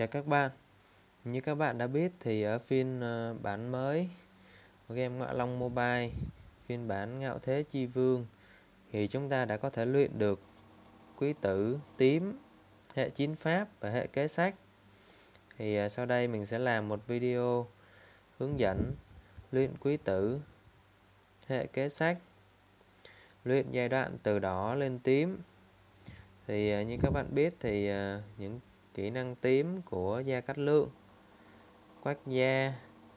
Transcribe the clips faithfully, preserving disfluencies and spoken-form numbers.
Chào các bạn. Như các bạn đã biết thì ở phiên uh, bản mới của game Ngọa Long Mobile, phiên bản Ngạo Thế Chi Vương, thì chúng ta đã có thể luyện được quý tử tím, hệ chiến pháp và hệ kế sách. Thì uh, sau đây mình sẽ làm một video hướng dẫn luyện quý tử hệ kế sách, luyện giai đoạn từ đỏ lên tím. Thì uh, như các bạn biết thì uh, những kỹ năng tím của Gia Cát Lượng, Quách Gia,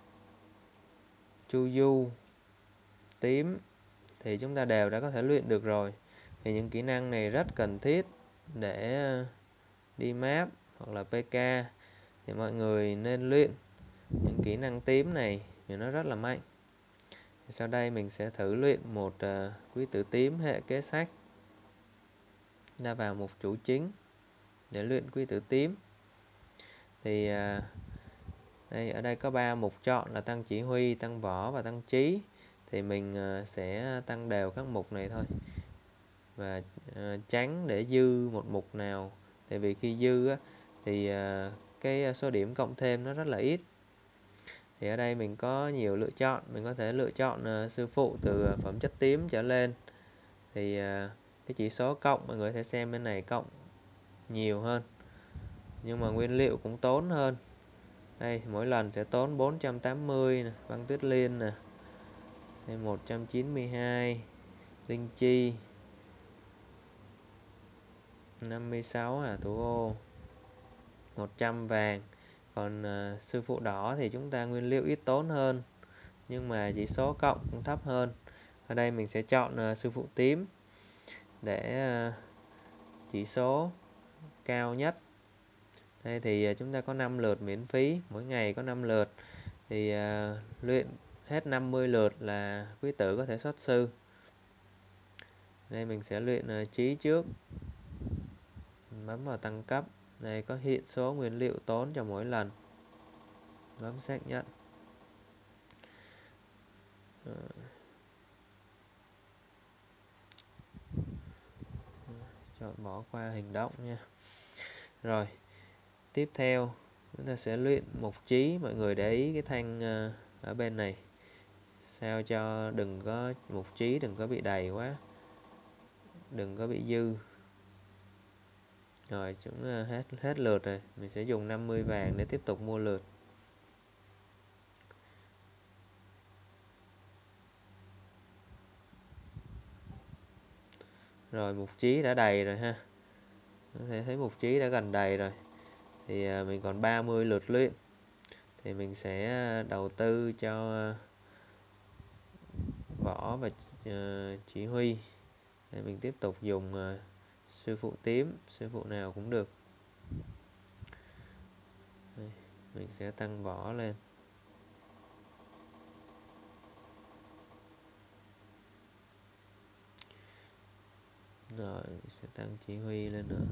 Chu Du, tím thì chúng ta đều đã có thể luyện được rồi. Thì những kỹ năng này rất cần thiết để đi map hoặc là pê ca, thì mọi người nên luyện những kỹ năng tím này vì nó rất là mạnh. Thì sau đây mình sẽ thử luyện một uh, quý tử tím hệ kế sách. Ta vào mục chủ chính để luyện quý tử tím. Thì uh, đây, ở đây có ba mục chọn là tăng chỉ huy, tăng võ và tăng trí. Thì mình uh, sẽ tăng đều các mục này thôi, và uh, tránh để dư một mục nào. Tại vì khi dư á, thì uh, cái số điểm cộng thêm nó rất là ít. Thì ở đây mình có nhiều lựa chọn. Mình có thể lựa chọn uh, sư phụ từ uh, phẩm chất tím trở lên. Thì uh, cái chỉ số cộng mọi người có thể xem bên này cộng nhiều hơn, nhưng mà nguyên liệu cũng tốn hơn. Đây, mỗi lần sẽ tốn bốn trăm tám mươi nè, băng tuyết liên nè, đây một trăm chín mươi hai, linh chi, năm mươi sáu à thủ ô, một trăm vàng. Còn uh, sư phụ đỏ thì chúng ta nguyên liệu ít tốn hơn, nhưng mà chỉ số cộng cũng thấp hơn. Ở đây mình sẽ chọn uh, sư phụ tím để uh, chỉ số cao nhất. Đây thì uh, chúng ta có năm lượt miễn phí, mỗi ngày có năm lượt. Thì uh, luyện hết năm mươi lượt là quý tử có thể xuất sư. Đây mình sẽ luyện uh, trí trước. Bấm vào tăng cấp. Đây có hiện số nguyên liệu tốn cho mỗi lần. Bấm xác nhận. Chọn bỏ qua hành động nha. Rồi, tiếp theo chúng ta sẽ luyện mục trí. Mọi người để ý cái thanh uh, ở bên này, sao cho đừng có mục trí đừng có bị đầy quá, đừng có bị dư. Rồi chúng uh, hết hết lượt rồi, mình sẽ dùng năm mươi vàng để tiếp tục mua lượt. Rồi mục trí đã đầy rồi ha. Có thể thấy mục trí đã gần đầy rồi. Thì uh, mình còn ba mươi lượt luyện. Thì mình sẽ đầu tư cho uh, võ và uh, chỉ huy. Để mình tiếp tục dùng uh, sư phụ tím, sư phụ nào cũng được. Đây, mình sẽ tăng võ lên. Rồi mình sẽ tăng chỉ huy lên nữa.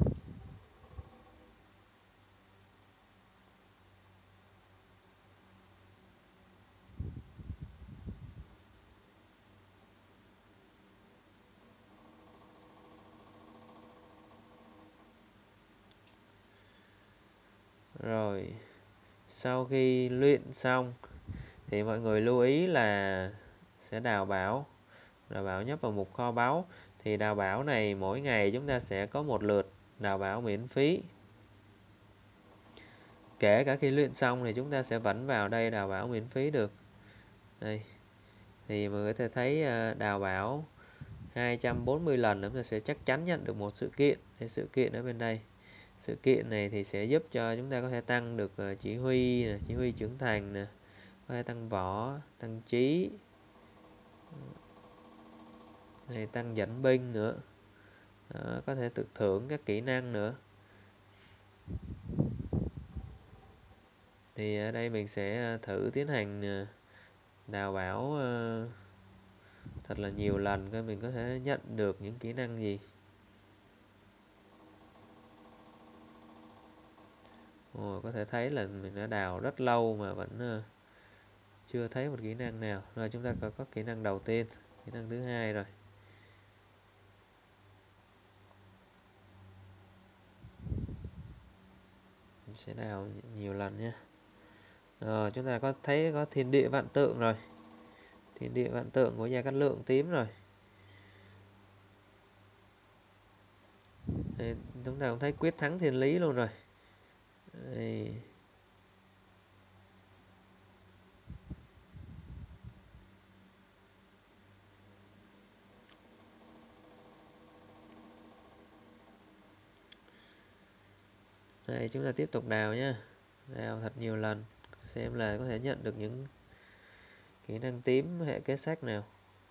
Rồi sau khi luyện xong thì mọi người lưu ý là sẽ đào bảo. Đào bảo nhấp vào mục kho báu. Thì đào bảo này mỗi ngày chúng ta sẽ có một lượt đào bảo miễn phí. Kể cả khi luyện xong thì chúng ta sẽ vẫn vào đây đào bảo miễn phí được. Đây. Thì mọi người có thể thấy đào bảo hai trăm bốn mươi lần chúng ta sẽ chắc chắn nhận được một sự kiện. Cái sự kiện ở bên đây. Sự kiện này thì sẽ giúp cho chúng ta có thể tăng được chỉ huy, chỉ huy trưởng thành nè, có thể tăng võ, tăng trí, này tăng dẫn binh nữa. Đó, có thể tự thưởng các kỹ năng nữa. Thì ở đây mình sẽ thử tiến hành đào bảo thật là nhiều lần coi mình có thể nhận được những kỹ năng gì. Ồ, có thể thấy là mình đã đào rất lâu mà vẫn chưa thấy một kỹ năng nào. Rồi chúng ta có, có kỹ năng đầu tiên, kỹ năng thứ hai rồi. Mình sẽ đào nhiều lần nhé. Rồi chúng ta có thấy có thiên địa vạn tượng rồi, thiên địa vạn tượng của Gia Cát Lượng tím rồi. Đây, chúng ta cũng thấy quyết thắng thiên lý luôn rồi. Đây. Đây chúng ta tiếp tục đào nhé, đào thật nhiều lần xem là có thể nhận được những kỹ năng tím hệ kế sách nào.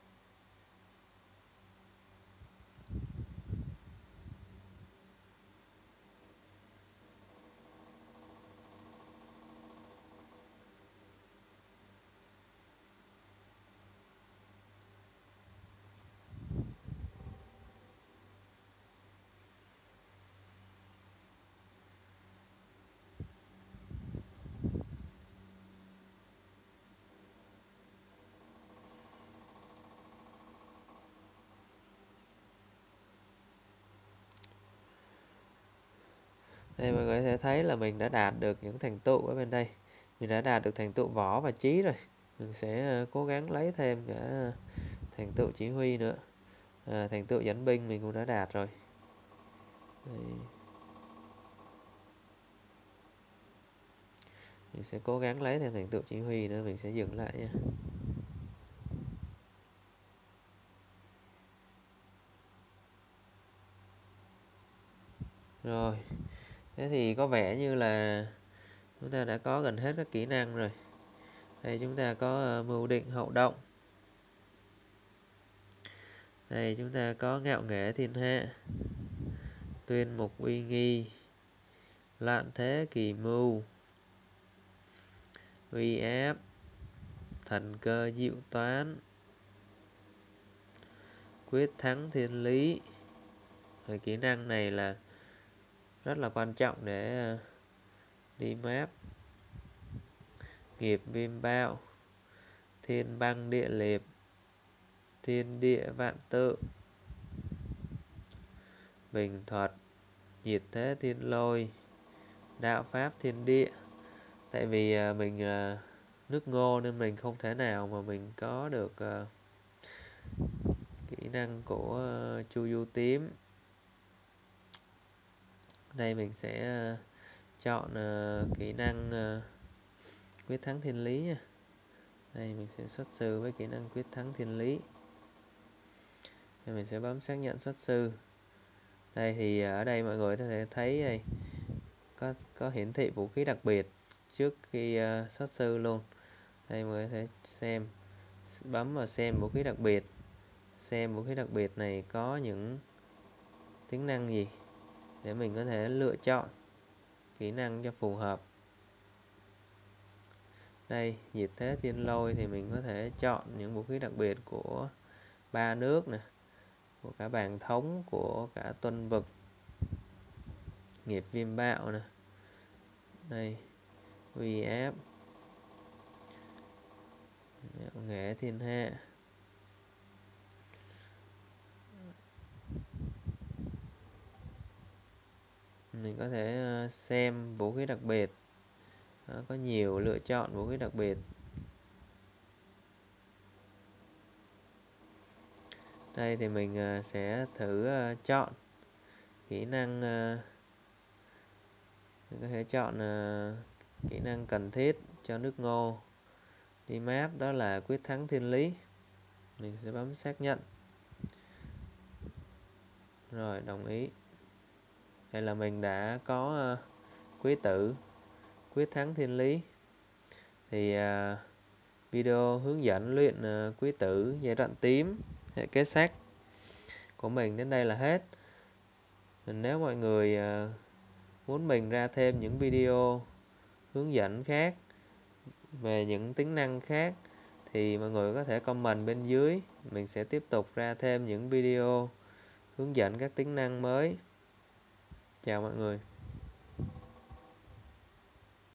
Đây mọi người có thể thấy là mình đã đạt được những thành tựu ở bên đây. Mình đã đạt được thành tựu võ và trí rồi. Mình sẽ cố gắng lấy thêm cả thành tựu chỉ huy nữa. À, thành tựu dẫn binh mình cũng đã đạt rồi. Đây. Mình sẽ cố gắng lấy thêm thành tựu chỉ huy nữa. Mình sẽ dừng lại nha. Rồi. Thế thì có vẻ như là chúng ta đã có gần hết các kỹ năng rồi. Đây chúng ta có uh, mưu định hậu động. Đây chúng ta có ngạo nghễ thiên hạ, tuyên mục uy nghi, lạn thế kỳ mưu, uy áp, thần cơ diệu toán, quyết thắng thiên lý. Rồi kỹ năng này là rất là quan trọng để đi map. Nghiệp viêm bao, thiên băng địa liệt, thiên địa vạn tự, bình thuật, nhiệt thế thiên lôi, đạo pháp thiên địa. Tại vì mình nước ngô nên mình không thể nào mà mình có được kỹ năng của Chu Du tím. Đây mình sẽ chọn kỹ năng quyết thắng thiên lý nha. Đây mình sẽ xuất sư với kỹ năng quyết thắng thiên lý. Đây mình sẽ bấm xác nhận xuất sư. Đây thì ở đây mọi người có thể thấy đây, có có hiển thị vũ khí đặc biệt trước khi uh, xuất sư luôn. Đây mọi người có thể xem, bấm vào xem vũ khí đặc biệt, xem vũ khí đặc biệt này có những tính năng gì để mình có thể lựa chọn kỹ năng cho phù hợp. Đây nhiệt thế thiên lôi thì mình có thể chọn những vũ khí đặc biệt của ba nước nè, của cả bàn thống, của cả tuân vực, nghiệp viêm bạo nè. Đây uy áp, ngạo nghễ thiên hạ, mình có thể xem vũ khí đặc biệt. Đó, có nhiều lựa chọn vũ khí đặc biệt. Đây thì mình sẽ thử chọn kỹ năng, mình có thể chọn kỹ năng cần thiết cho nước ngô đi map, đó là quyết thắng thiên lý. Mình sẽ bấm xác nhận. Rồi đồng ý. Đây là mình đã có quý tử quyết thắng thiên lý. Thì uh, video hướng dẫn luyện uh, quý tử giai đoạn tím hệ kế sách của mình đến đây là hết. Nếu mọi người uh, muốn mình ra thêm những video hướng dẫn khác về những tính năng khác thì mọi người có thể comment bên dưới. Mình sẽ tiếp tục ra thêm những video hướng dẫn các tính năng mới. Chào mọi người.